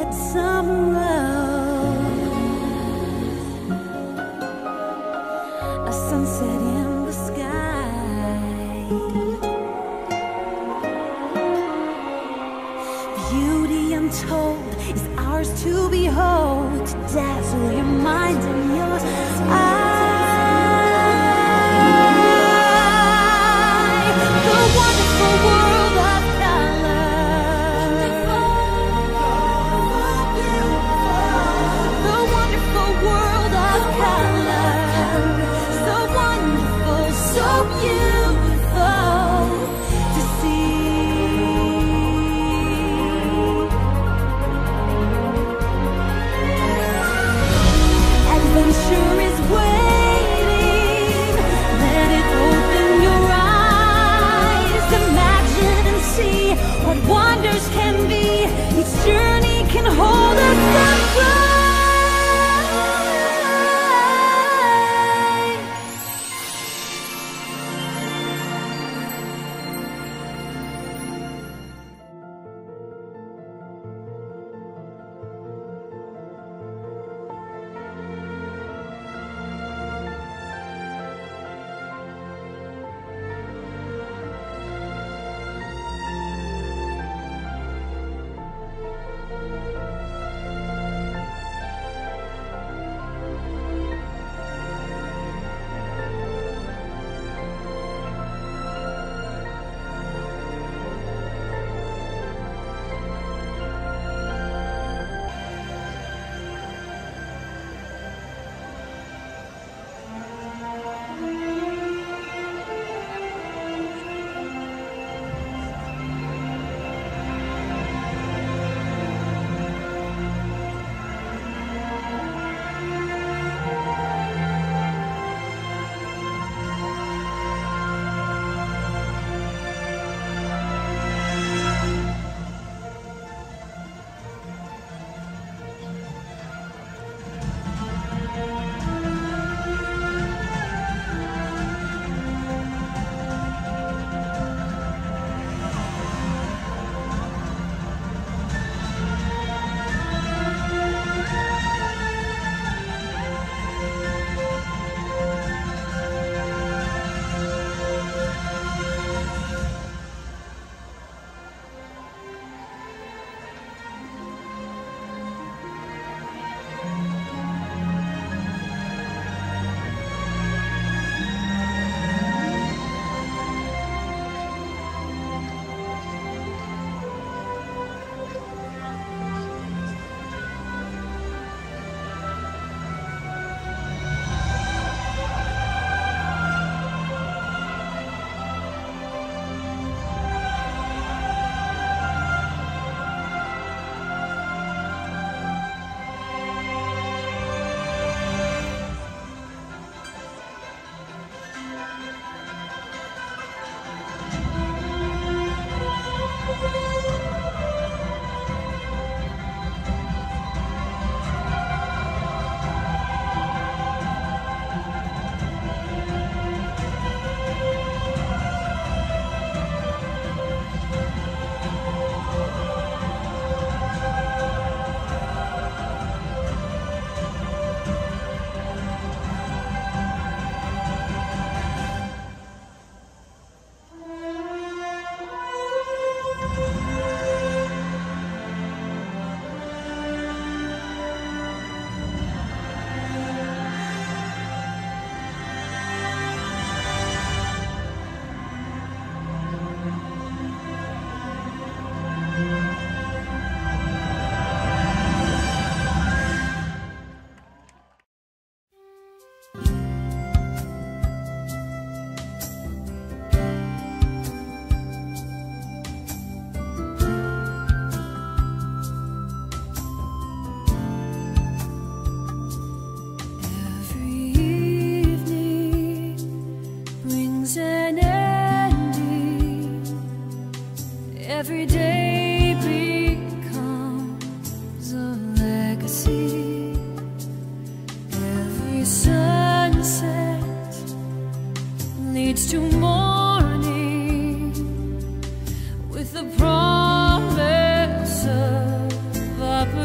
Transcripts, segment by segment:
Summer rose, a sunset in the sky, beauty untold is ours to behold, to dazzle your mind and your eyes. The wonderful world of color, the wonderful world of color, so wonderful, so beautiful to see. Adventure is where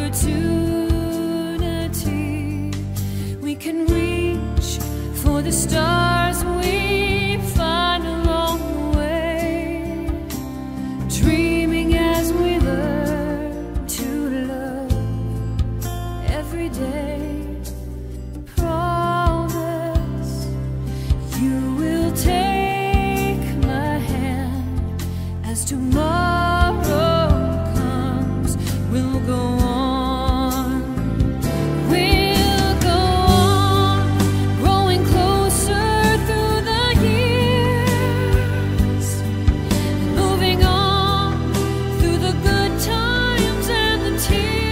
opportunity. We can reach for the stars we find along the way, dreaming as we learn to love every day. Promise you will take my hand as tomorrow comes. We'll go on. We'll go on, growing closer through the years, moving on through the good times and the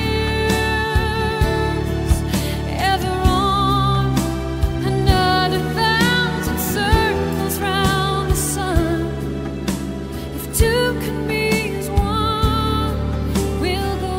tears, ever on another thousand circles round the sun. If two can be as one, we'll go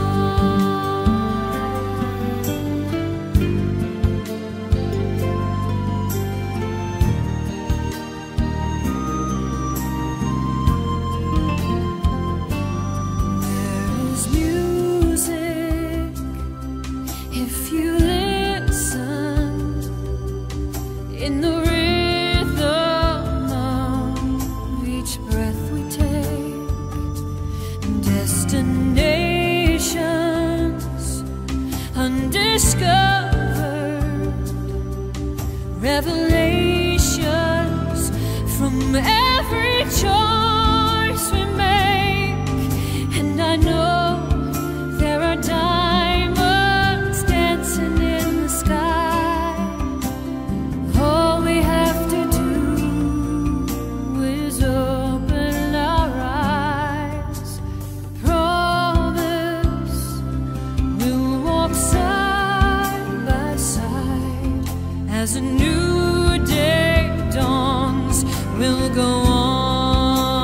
There is music if you listen, in the rhythm of each breath we take, destinations undiscovered, revelations from every choice we make. And I know there are diamonds dancing in the sky. All we have to do is open our eyes. Promise we'll walk side by side as a new day dawns. We'll go on.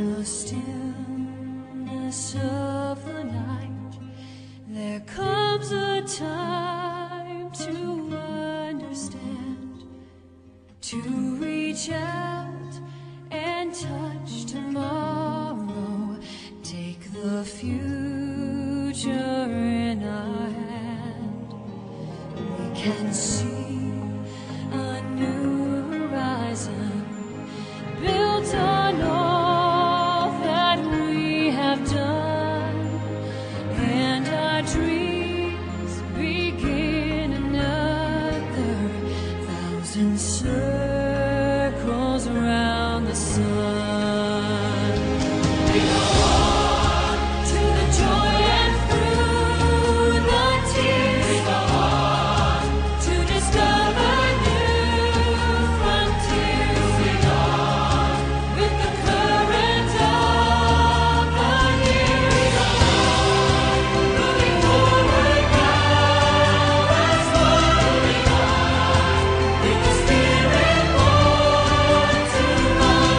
the stillness of the night, there comes a time to understand, to reach out and touch tomorrow, take the future in our hand. We can see a new horizon built on all that we have done, and our dreams begin another thousand circles around the sun. We go on to the joy and through the tears. We go on to discover new frontiers. Moving on with the current of the years. We go on, moving forward now as one. Moving on with the spirit born to run.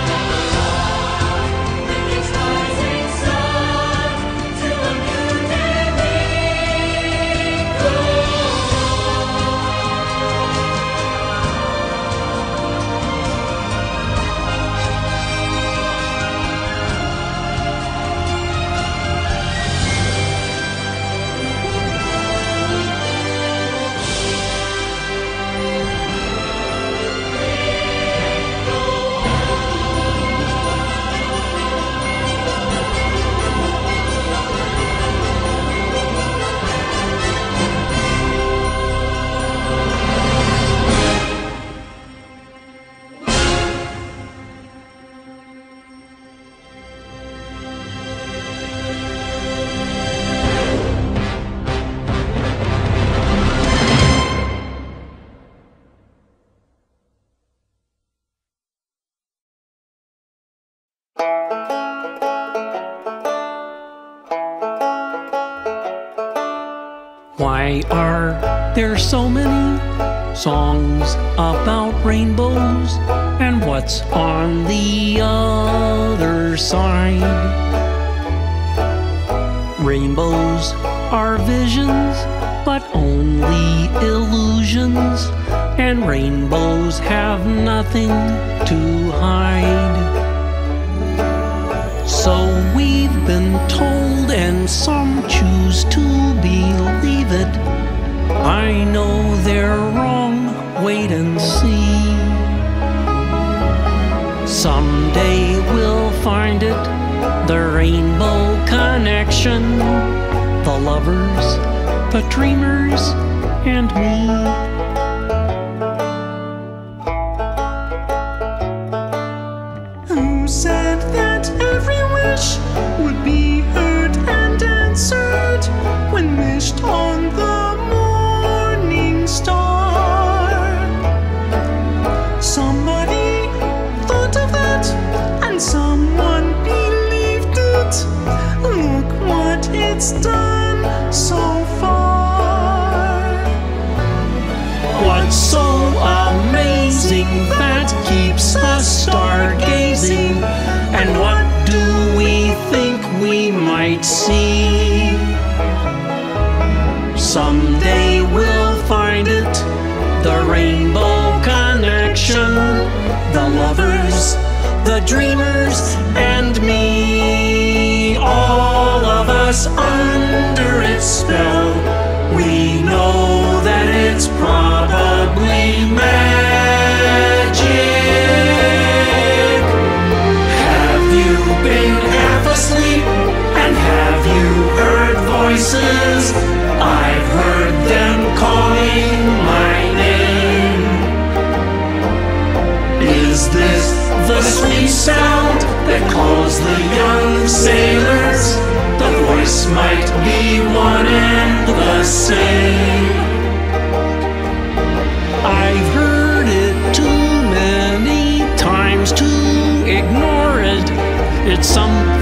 With each rising sun to a new day we go. Why are there so many songs about rainbows? And what's on the other side? Rainbows are visions, but only illusions. And rainbows have nothing to hide. So we've been told, and some choose to believe it. I know they're wrong, wait and see. Someday we'll find it, the rainbow connection. The lovers, the dreamers, and me. Who said that every wish would be heard and answered when wished on the morning star? Somebody thought of that and someone believed it. Look what it's done so far. What's so amazing that keeps us stargazing? And what do we think we might see? Someday we'll find it, the rainbow connection. The lovers, the dreamers, and me. All of us under its spell. We know that it's probably magic. Have you been half asleep? And have you heard voices? I've heard them calling my name. Is this the sweet sound that calls the young sailors? The voice might be one and the same. I've heard it too many times to ignore it. It's something